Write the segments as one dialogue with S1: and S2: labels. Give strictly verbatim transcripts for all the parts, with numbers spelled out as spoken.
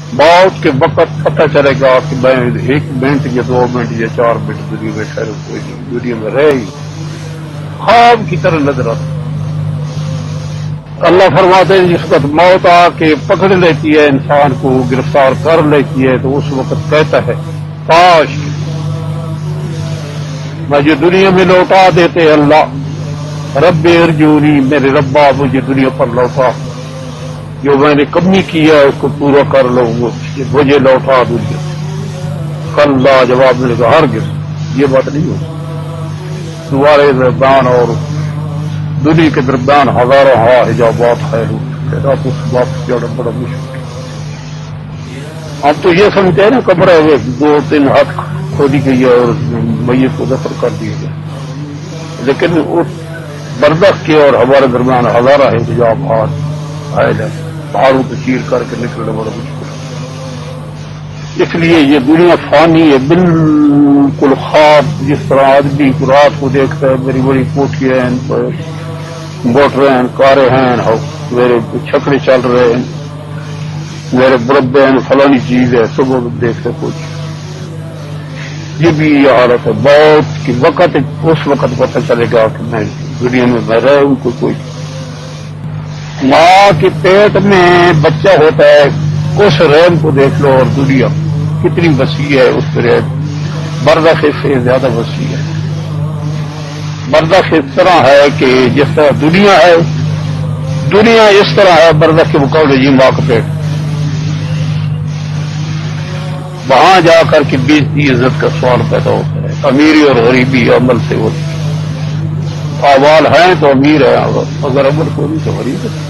S1: موت کے وقت پتہ چلے گا کہ میں ایک منٹ یا دو منٹ یا چار منٹ دنیا میں ٹھہروں، کوئی نہیں، دنیا میں رہے ہی خواب کی طرح نظر آتا۔ اللہ فرماتے ہیں جس وقت موت آ کے پکڑ لیتی ہے انسان کو، گرفتار کر لیتی ہے، تو اس وقت کہتا ہے کاش مجھے دنیا میں لوٹا دیتے اللہ، رب ارجونی، میرے ربا مجھے دنیا پر لوٹا، جو میں نے کمی کی ہے اس کو پورا کر لوں، مجھے لوٹا دنیا۔ کلا، جواب ملے گا ہرگز یہ بات نہیں ہوتی۔ تمہارے درمیان اور دنیا کے درمیان ہزاروں ہوا حجابات ہے، آپ اس بات جانا بڑا مشکل۔ اب تو یہ سمجھتے ہیں نا کمرے ہوئے دو تین ہاتھ کھودی گئی ہے اور میت کو دفن کر دیا گیا، لیکن اس بردخت کے اور ہمارے درمیان ہزارہ حجابات آئے، پہاڑوں کو چیر کر کے نکلنا بڑا مشکل ہے۔ اس لیے یہ دنیا فانی ہے، بالکل خواب، جس طرح آدمی رات کو دیکھتا ہے میری بڑی کوٹھیاں ہیں، موٹر ہیں، کاریں ہیں، میرے چھکڑے چل رہے ہیں، میرے مربع ہیں، فلانی چیز ہے، صبح دیکھتے کچھ۔ یہ بھی یہ حالت ہے، موت کی وقت اس وقت پتہ چلے گا کہ میں دنیا میں میں رہا ہوں۔ کوئی کوئی ماں کے پیٹ میں بچہ ہوتا ہے، اس رحم کو دیکھ لو، اور دنیا کتنی وسیع ہے، اس پہ برزخ سے زیادہ وسیع ہے۔ برزخ اس طرح ہے کہ جس طرح دنیا ہے، دنیا اس طرح ہے برزخ کے مقابلے جی ماں کا پیٹ۔ وہاں جا کر کے بےعزتی عزت کا سوال پیدا ہوتا ہے، امیری اور غریبی عمل سے ہوتی ہے۔ اعمال ہیں تو امیر ہے، اگر عمل کو نہیں تو غریب ہے۔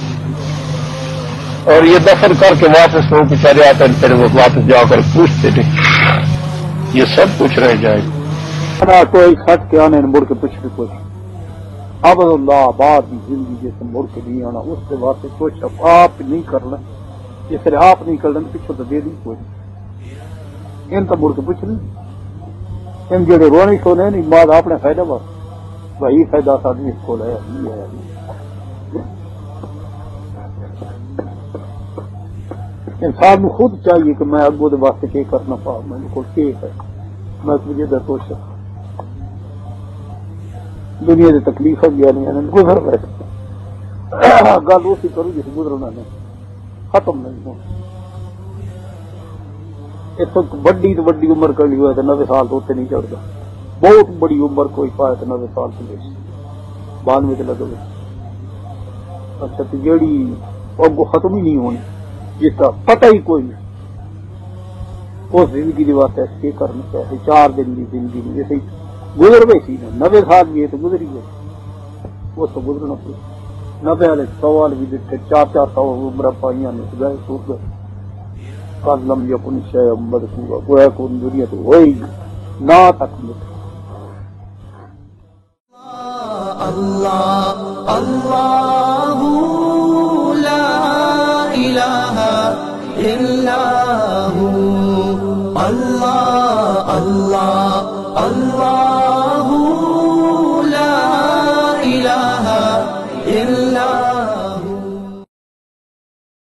S1: اور یہ دفن کر کے واپس لوگ چلے آتے ہیں، پھر وہ واپس جا کر پوچھتے نہیں، یہ سب کچھ رہ جائے گا۔
S2: کوئی کھٹ کے آنے مڑ کے پوچھنے کچھ اب اللہ بعد کی زندگی جیسے مڑ کے نہیں آنا، اس کے واسطے کچھ آپ نہیں کرنا، جس طرح آپ نہیں کرنا پیچھے تو دے دی کوئی ان تو مڑ کے پوچھ نہیں، ان جڑے رونے سونے نہیں بعد آپ نے فائدہ بس وہی فائدہ آدمی اس کو ہے۔ انسان کو خود چاہیے کہ میں اگوں دے واسطے کیا کرنا پا، میں نے کوئی کیا ہے، میں تجھے در تو سکتا دنیا کی تکلیف گیا نہیں گزر رہے، گل اسی کروں جس گزرنا نہیں، ختم نہیں ہو۔ اس وقت بڑی تو بڑی عمر کر لی ہوا تو نوے سال تو اتنے نہیں چڑھتا، بہت بڑی عمر کوئی پائے تو نوے سال سے لے بانوے سے لگے۔ اچھا تو جیڑی اگو ختم ہی نہیں ہونی، جس کا پتہ ہی کوئی نہیں، اس زندگی کے واسطے ایسے کرنا چاہیے۔ چار دن کی زندگی میں جیسے گزر گئی تھی نا، نبے سال بھی ہے تو گزر ہی گئے، وہ تو گزرنا پڑے۔ نبے والے سوال بھی دیکھتے، چار چار سو عمر پائیاں نے گئے سوٹ گئے، کالم یکن شے مدکورا، گویا کو دنیا تو ہوئی نہ تک ملے۔
S3: اللہ اللہ لا الہ الا ہو، اللہ اللہ اللہ